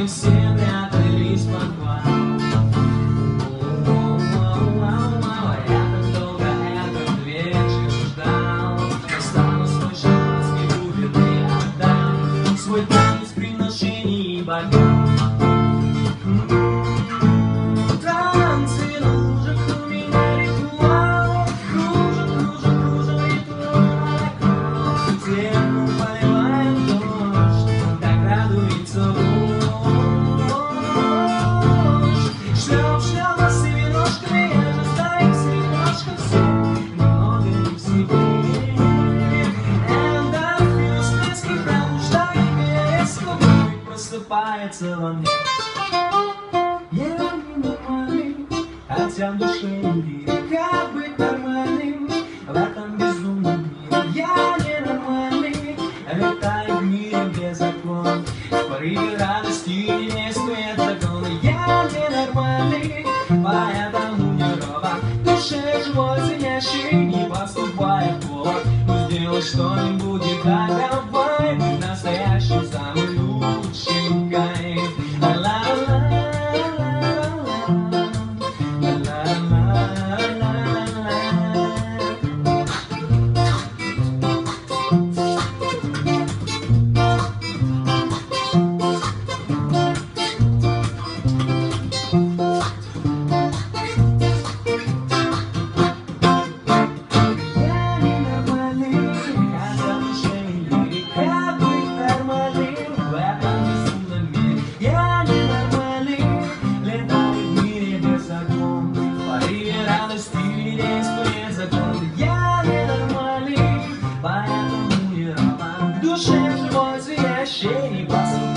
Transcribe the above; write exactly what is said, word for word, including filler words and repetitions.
мы все прятались в подвал. Я так долго этот вечер ждал. Достану свой шанс, не будет и отдам свой танец приношений богам. Просыпается во мне. Я ненормальный, хотя в душе не верю. Как быть нормальным в этом безумном мире? Я ненормальный, летаю в мире без закон. В порыве радости не действует закон. Я ненормальный, поэтому не робот. В душе живой, звенящий, не поступает повод. Но сделай что-нибудь и давай. Настоящий, самый лучший кайф. В душе живой, звенящий, не посыл.